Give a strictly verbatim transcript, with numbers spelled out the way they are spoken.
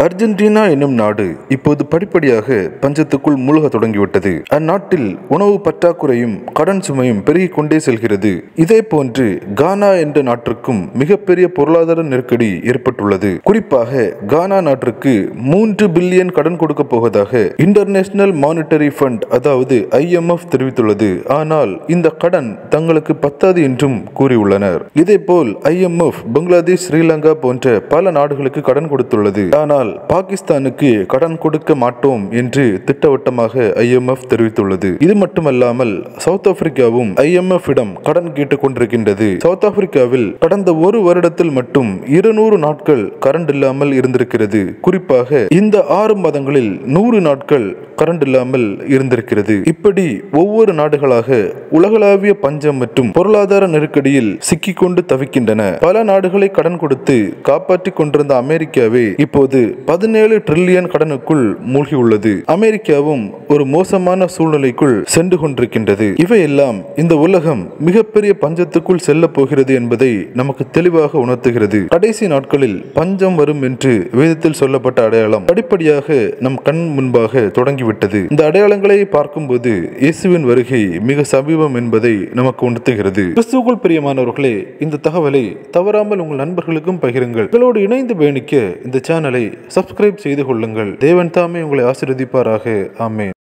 Argentina என்னும் நாடு இப்போது படிப்படியாக பஞ்சத்துக்குள் மூழ்க தொடங்கிவிட்டது. அந்நாட்டில் உணவு பற்றாக்குறையும் கடன் சுமையும் பெருகிக் கொண்டே செல்கிறது. இதே போன்று கானா என்ற நாட்டிற்கும் மிகப்பெரிய பொருளாதார நெருக்கடி ஏற்பட்டுள்ளது. குறிப்பாக கானா நாட்டிற்கு மூன்று பில்லியன் கடன் கொடுக்க போவதாக இன்டர்நேஷனல் மானிட்டரி ஃபண்ட் அதாவது ஐ எம் எஃப் தெரிவித்துள்ளது. ஆனால் இந்த கடன் தங்களுக்கு பத்தாது என்றும் கூறியுள்ளனர். இதேபோல் I M F Bangladesh, Sri Lanka போன்ற பல நாடுகளுக்கு கடன் கொடுத்துள்ளது. ஆனால் பாகிஸ்தானுக்கு கடன் கொடுக்க மாட்டோம் என்று திட்டவட்டமாக ஐ எம் எஃப் தெரிவித்துள்ளது. இது மட்டுமல்லாமல் சவுத் ஆப்பிரிக்காவும் ஐ எம் எஃப் இடம் கடன் கேட்டுக் கொண்டிருக்கின்றது. சவுத் ஆப்பிரிக்காவில் கடந்த ஒரு வருடத்தில் மட்டும் இருநூறு நாட்கள் கரண்ட் இல்லாமல் இருந்திருக்கிறது. குறிப்பாக இந்த ஆறு மாதங்களில் நூறு நாட்கள் கரண்ட் இல்லாமல் இருந்திருக்கிறது. இப்படி ஒவ்வொரு நாடுகளாக உலகளாவிய பஞ்சம் மற்றும் பொருளாதார நெருக்கடியில் சிக்கிக்கொண்டு தவிக்கின்றன. பல நாடுகளை கடன் கொடுத்து காப்பாற்றிக் கொண்டிருந்த அமெரிக்காவே இப்போது பதினேழு டிரில்லியன் கடனுக்குள் மூழ்கியுள்ளது. அமெரிக்காவும் ஒரு மோசமான சூழ்நிலைக்குள் சென்று கொண்டிருக்கின்றது. இவையெல்லாம் இந்த உலகம் மிகப்பெரிய பஞ்சத்துக்குள் செல்ல போகிறது என்பதை நமக்கு தெளிவாக உணர்த்துகிறது. கடைசி நாட்களில் பஞ்சம் வரும் என்று வேதத்தில் சொல்லப்பட்ட அடையாளம் படிப்படியாக நம் கண் முன்பாக தொடங்கிவிட்டது. இந்த அடையாளங்களை பார்க்கும்போது இயேசுவின் வருகை மிக சமீபம் என்பதை நமக்கு உணர்த்துகிறது. கிறிஸ்துவுக்குள் பிரியமானவர்களே, இந்த தகவலை தவறாமல் உங்கள் நண்பர்களுக்கும் பகிருங்கள். உங்களோடு இணைந்து பயணிக்க இந்த சேனலை சப்ஸ்கிரைப் செய்து கொள்ளுங்கள். தேவன் தாமே உங்களை ஆசீர்வதிப்பாராக. ஆமென்.